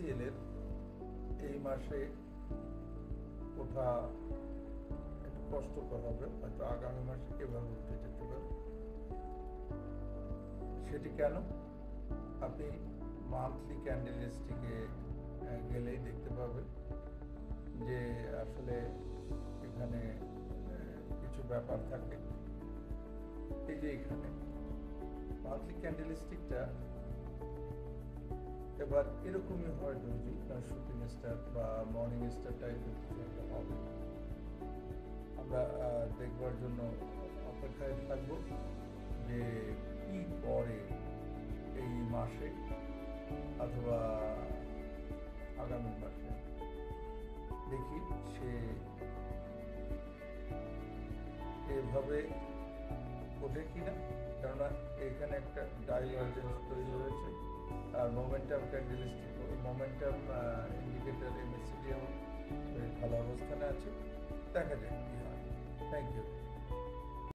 MACL এর এই মাসে ওঠা একটু কষ্টকর হবে, হয়তো আগামী মাসে এভাবে উঠে যেতে পারে। সেটি কেন? আপনি মান্থলি ক্যান্ডেলস্টিকে গেলেই দেখতে পাবেন যে আসলে এখানে কিছু ব্যাপার থাকে। এই যে এখানে মান্থলি ক্যান্ডেলস্টিকটা এবার এরকমই হয় যদি শুটিং স্টার বা মর্নিং স্টার টাইপের কিছু একটা হবে। আমরা দেখবার জন্য অপেক্ষায় থাকব যে কি পরে এই মাসে অথবা আগামী মাসে, দেখি সে এভাবে ওঠে কিনা। কেননা এখানে একটা ডাইভারজেন্স তৈরি হয়েছে, আর momentum candlestick momentum indicator MACD ভালো অবস্থানে আছে। দেখা যাক কি হয়। Thank you.